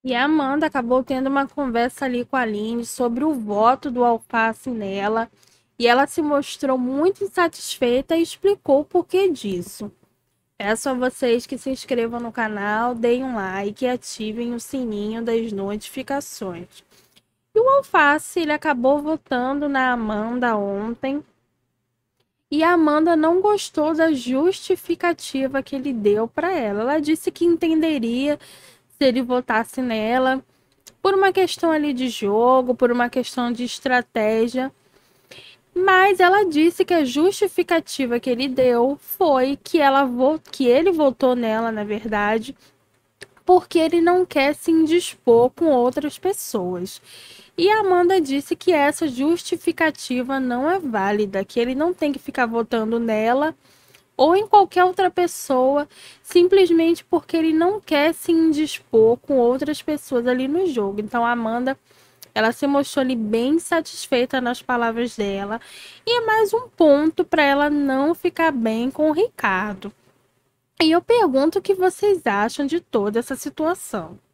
E a Amanda acabou tendo uma conversa ali com a Aline sobre o voto do Alface nela. E ela se mostrou muito insatisfeita e explicou o porquê disso. Peço a vocês que se inscrevam no canal, deem um like e ativem o sininho das notificações. E o Alface, ele acabou votando na Amanda ontem. E a Amanda não gostou da justificativa que ele deu para ela. Ela disse que entenderia se ele votasse nela por uma questão ali de jogo, por uma questão de estratégia. Mas ela disse que a justificativa que ele deu foi que ele votou nela, na verdade, porque ele não quer se indispor com outras pessoas. E a Amanda disse que essa justificativa não é válida, que ele não tem que ficar votando nela ou em qualquer outra pessoa, simplesmente porque ele não quer se indispor com outras pessoas ali no jogo. Então a Amanda, ela se mostrou ali bem satisfeita nas palavras dela. E é mais um ponto para ela não ficar bem com o Ricardo. E eu pergunto o que vocês acham de toda essa situação.